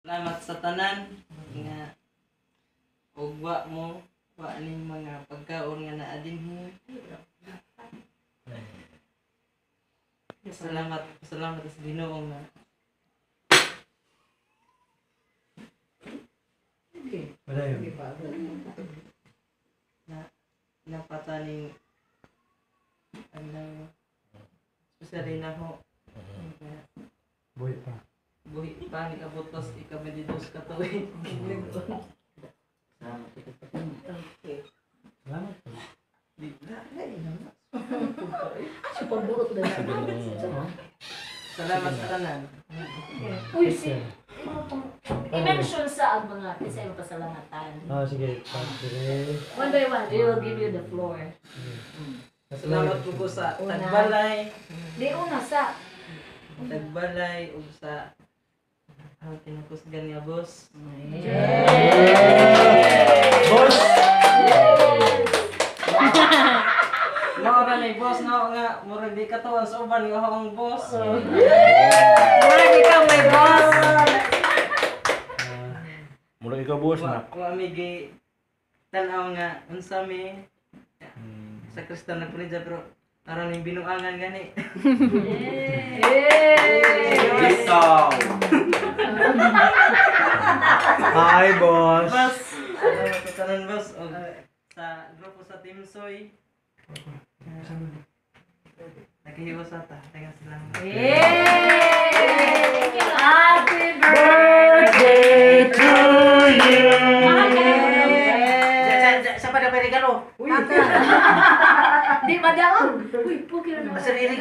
Salamat sa tanan nga ugwa mo wa ning mga pagkaon nga naa dinhi. Salamat sa Ginoo nga Wala yun. napataning ano especially na ho Buhay pa. buhi pa ni kabutos ikabedidos ka tuig. Salamat po. Di na Pagburot na salamat sa tanan. Uy, i-mention sa ang mga isa yung pasalamatan. Sige. Padre. One by one, we will give you the floor. Salamat po sa Una. tagbalay, Di una sa ug sa ang kinakusgan niya boss. Boss! Mao ra ni boss no nga murag di ka tuwan sa uban nga ang boss. Murag ikaw may boss. Murag ikaw boss na. Wa mi gi tan-aw nga unsa mi sa Kristo nagpunidya pero aron ning binuangan gani. Isaw. Hi, boss! Boss, salamat sa tanan boss og sa grupo sa Team Soy. Naghiwas ata. Teka salamat. Happy birthday to you. Sa pada regalo. Di ba daw? Uy, pukil na.